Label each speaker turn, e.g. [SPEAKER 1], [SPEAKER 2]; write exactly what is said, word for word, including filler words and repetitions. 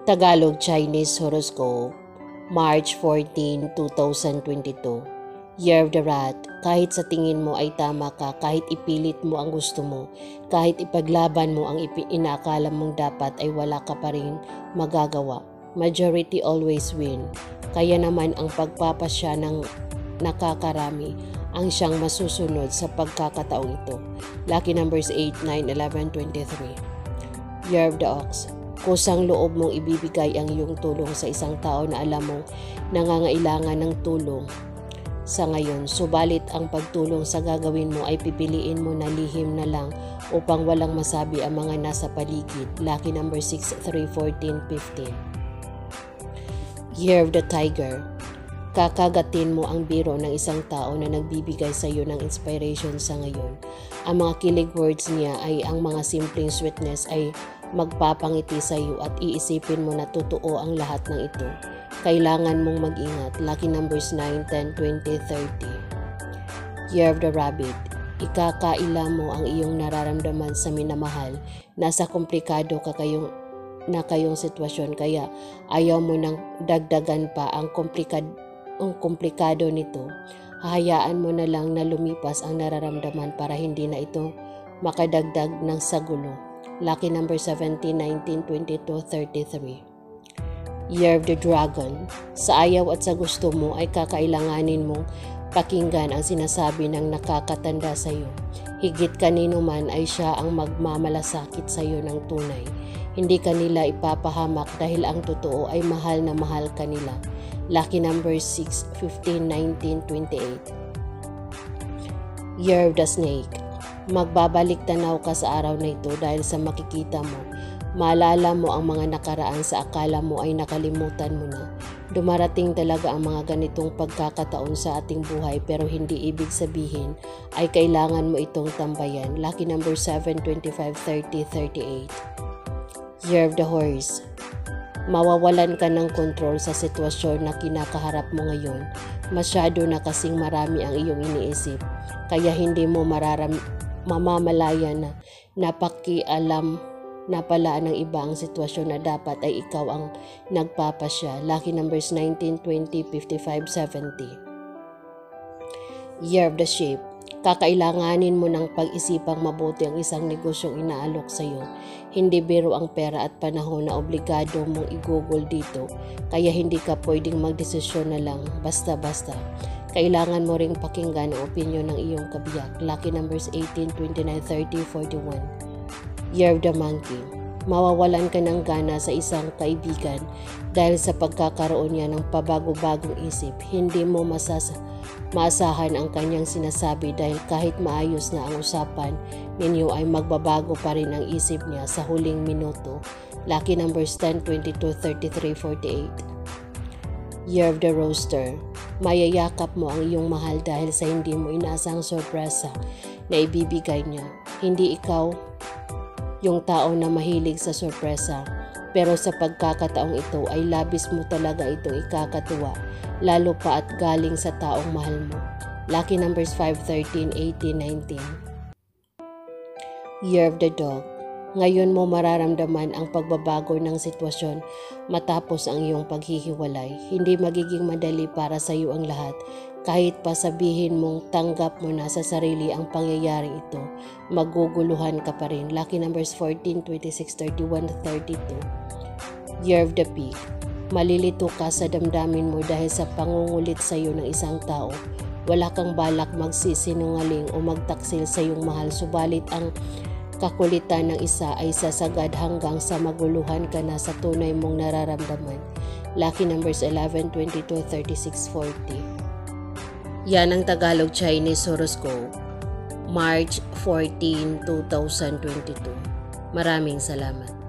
[SPEAKER 1] Tagalog Chinese Horoscope, March fourteenth, two thousand twenty-two. Year of the Rat. Kahit sa tingin mo ay tama ka, kahit ipilit mo ang gusto mo, kahit ipaglaban mo ang inaakala mong dapat ay wala ka pa rin magagawa. Majority always win. Kaya naman ang pagpapasya ng nakakarami ang siyang masusunod sa pagkakataong ito. Lucky numbers eight, nine, eleven, twenty-three. Year of the Ox. Kusang loob mong ibibigay ang iyong tulong sa isang tao na alam mong nangangailangan ng tulong sa ngayon. Subalit ang pagtulong sa gagawin mo ay pipiliin mo na lihim na lang upang walang masabi ang mga nasa paligid. Lucky number six, three, fourteen, fifteen. Year of the Tiger. Kakagatin mo ang biro ng isang tao na nagbibigay sa iyo ng inspiration sa ngayon. Ang mga kilig words niya ay ang mga simpleng sweetness ay magpapangiti sa iyo at iisipin mo na totoo ang lahat ng ito. Kailangan mong mag-ingat. Lucky numbers nine, ten, twenty, thirty. Year of the Rabbit. Ikakaila mo ang iyong nararamdaman sa minamahal. Nasa komplikado ka kayong na kayong sitwasyon kaya ayaw mo nang dagdagan pa ang komplikado, ang komplikado nito. Hahayaan mo na lang na lumipas ang nararamdaman para hindi na ito makadagdag ng sagulo. Lucky number seventeen, nineteen, twenty-two, thirty-three. Year of the Dragon. Sa ayaw at sa gusto mo ay kakailanganin mong pakinggan ang sinasabi ng nakakatanda sa iyo. Higit kanino man ay siya ang magmamalasakit sa iyo ng tunay. Hindi kanila ipapahamak dahil ang totoo ay mahal na mahal kanila. Lucky number six, fifteen, nineteen, twenty-eight. Year of the Snake. Magbabalik tanaw ka sa araw na ito dahil sa makikita mo. Maalala mo ang mga nakaraan sa akala mo ay nakalimutan mo na. Dumarating talaga ang mga ganitong pagkakataon sa ating buhay pero hindi ibig sabihin ay kailangan mo itong tambayan. Lucky number seven, twenty-five, thirty, thirty-eight. Year of the Horse. Mawawalan ka ng kontrol sa sitwasyon na kinakaharap mo ngayon. Masyado na kasing marami ang iyong iniisip kaya hindi mo mararam mamamalayan na napakialam na pala ng iba ang sitwasyon na dapat ay ikaw ang nagpapasya. Lucky numbers nineteen, twenty, fifty-five, seventy. Year of the Sheep. Kakailanganin mo ng pag-isipang mabuti ang isang negosyong inaalok sa iyo. Hindi biro ang pera at panahon na obligado mong igugol dito, kaya hindi ka pwedeng magdesisyon na lang basta-basta. Kailangan mo ring pakinggan ang opinyon ng iyong kabiyak. Lucky numbers eighteen, twenty-nine, thirty, forty-one. Year of the Monkey. Mawawalan ka ng gana sa isang kaibigan dahil sa pagkakaroon niya ng pabago-bagong isip. Hindi mo masasa maasahan ang kanyang sinasabi dahil kahit maayos na ang usapan ninyo ay magbabago pa rin ang isip niya sa huling minuto. Lucky numbers ten, twenty-two, thirty-three, forty-eight. Year of the Rooster. Mayayakap mo ang iyong mahal dahil sa hindi mo inaasang sorpresa na ibibigay niya. Hindi ikaw yung tao na mahilig sa sorpresa, pero sa pagkakataong ito ay labis mo talaga itong ikakatuwa, lalo pa at galing sa taong mahal mo. Lucky numbers five, thirteen, eighteen, nineteen. Year of the Dog. Ngayon mo mararamdaman ang pagbabago ng sitwasyon matapos ang iyong paghihiwalay. Hindi magiging madali para sa iyo ang lahat. Kahit pa sabihin mong tanggap mo na sa sarili ang pangyayaring ito, maguguluhan ka pa rin. Lucky numbers fourteen, twenty-six, thirty-one, thirty-two. Year of the Pig. Malilito ka sa damdamin mo dahil sa pangungulit sa iyo ng isang tao. Wala kang balak magsisinungaling o magtaksil sa iyong mahal, subalit ang kakulitan ng isa ay sasagad hanggang sa maguluhan ka na sa tunay mong nararamdaman. Lucky numbers eleven, twenty-two, thirty-six, forty. Yan ang Tagalog Chinese Horoscope, March fourteenth, two thousand twenty-two. Maraming salamat.